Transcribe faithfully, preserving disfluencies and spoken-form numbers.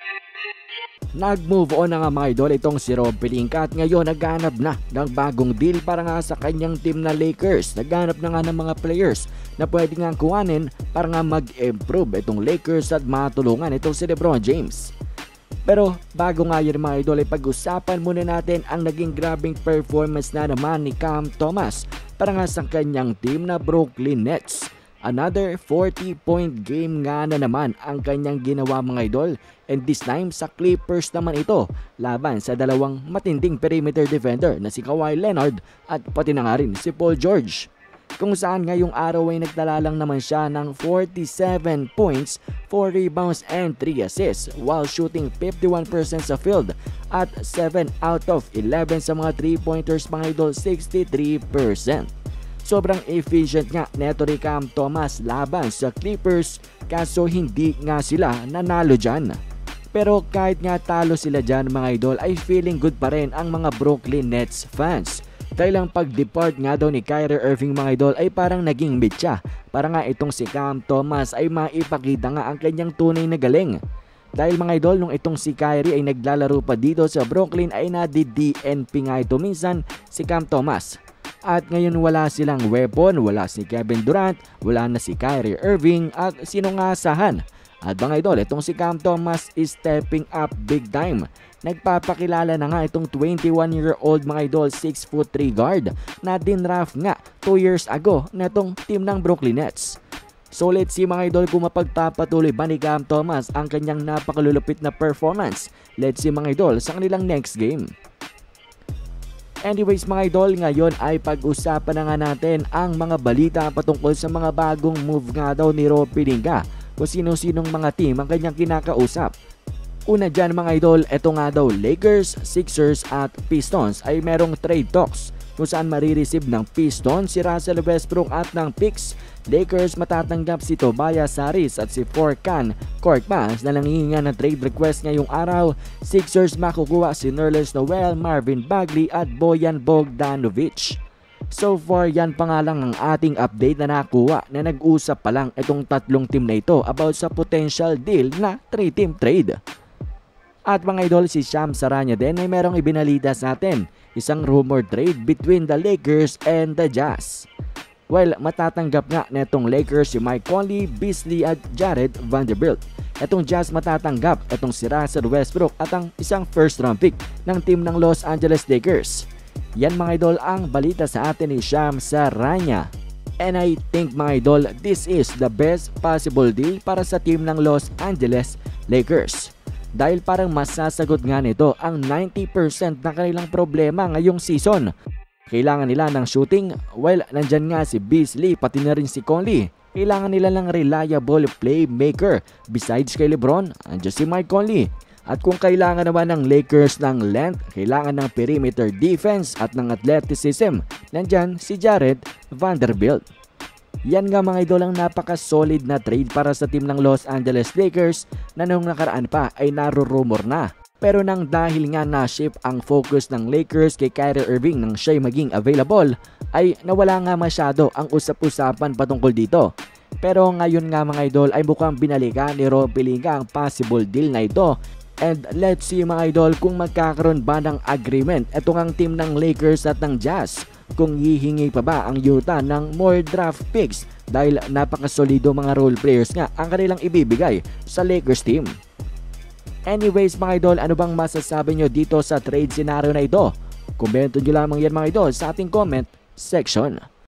Nag-move on na nga mga idol itong si Rob Pelinka at ngayon naghanap na ng bagong deal para nga sa kanyang team na Lakers. Naghanap na nga ng mga players na pwede nga kuhanin para nga mag-improve itong Lakers at matulungan itong si LeBron James. Pero bago nga yun mga idol ay pag-usapan muna natin ang naging grabing performance na naman ni Cam Thomas para nga sa kanyang team na Brooklyn Nets. Another forty point game nga na naman ang kanyang ginawa mga idol, and this time sa Clippers naman ito laban sa dalawang matinding perimeter defender na si Kawhi Leonard at pati na nga rin si Paul George. Kung saan ngayong araw ay nagtala lang naman siya ng forty-seven points, four rebounds and three assists while shooting fifty-one percent sa field at seven out of eleven sa mga three pointers mga idol, sixty-three percent. Sobrang efficient nga neto ni Cam Thomas laban sa Clippers kaso hindi nga sila nanalo dyan. Pero kahit nga talo sila dyan mga idol ay feeling good pa rin ang mga Brooklyn Nets fans. Dahil ang pag-depart nga daw ni Kyrie Irving mga idol ay parang naging bitya para nga itong si Cam Thomas ay maipakita nga ang kanyang tunay na galing. Dahil mga idol nung itong si Kyrie ay naglalaro pa dito sa Brooklyn ay nadi-D N P nga ito minsan si Cam Thomas. At ngayon wala silang weapon, wala si Kevin Durant, wala na si Kyrie Irving at sino nga asahan. At mga idol, itong si Cam Thomas is stepping up big time. Nagpapakilala na nga itong twenty-one year old mga idol, six foot three guard na dinraft nga two years ago na itong team ng Brooklyn Nets. So let's see mga idol kung mapagpapatuloy ba ni Cam Thomas ang kanyang napakalulupit na performance. Let's see mga idol sa kanilang next game. Anyways mga idol, ngayon ay pag-usapan na nga natin ang mga balita patungkol sa mga bagong move nga daw ni Rob Pelinka kung sino-sinong mga team ang kanyang kinakausap. Una dyan mga idol, eto nga daw Lakers, Sixers at Pistons ay merong trade talks kung saan marireceive ng Pistons si Russell Westbrook at ng Picks. Lakers matatanggap si Tobias Harris at si Furkan Korkmaz na nangihinga ng trade request ngayong araw. Sixers makukuha si Nerlens Noel, Marvin Bagley at Bojan Bogdanovic. So far yan pa nga lang ang ating update na nakuha na nag-usap pa lang itong tatlong team na ito about sa potential deal na three team trade. At mga idol, si Sham Saranya din ay merong ibinalita sa atin, isang rumor trade between the Lakers and the Jazz. Well, matatanggap nga netong Lakers si Mike Conley, Beasley at Jared Vanderbilt. Etong Jazz matatanggap etong si Russell Westbrook at ang isang first round pick ng team ng Los Angeles Lakers. Yan mga idol ang balita sa atin ni Sham Saranya. And I think mga idol, this is the best possible deal para sa team ng Los Angeles Lakers. Dahil parang masasagot nga nito ang ninety percent na kanilang problema ngayong season. Kailangan nila ng shooting, well, nandyan nga si Beasley pati na rin si Conley. Kailangan nila ng reliable playmaker. Besides kay LeBron, andyan si Mike Conley. At kung kailangan naman ng Lakers ng length, kailangan ng perimeter defense at ng athleticism, nandyan si Jared Vanderbilt. Yan nga mga idol ang napaka-solid na trade para sa team ng Los Angeles Lakers na noong nakaraan pa ay narurumor na. Pero nang dahil nga na-shift ang focus ng Lakers kay Kyrie Irving nang siya'y maging available, ay nawala nga masyado ang usap-usapan patungkol dito. Pero ngayon nga mga idol ay mukhang binalikan ni Rob Pelinka ang possible deal na ito. And let's see mga idol kung magkakaroon ba ng agreement itong ang team ng Lakers at ng Jazz. Kung hihingi pa ba ang Utah ng more draft picks dahil napakasolido mga role players nga ang kanilang ibibigay sa Lakers team. Anyways mga idol, ano bang masasabi nyo dito sa trade scenario na ito? Komento nyo lamang yan mga idol sa ating comment section.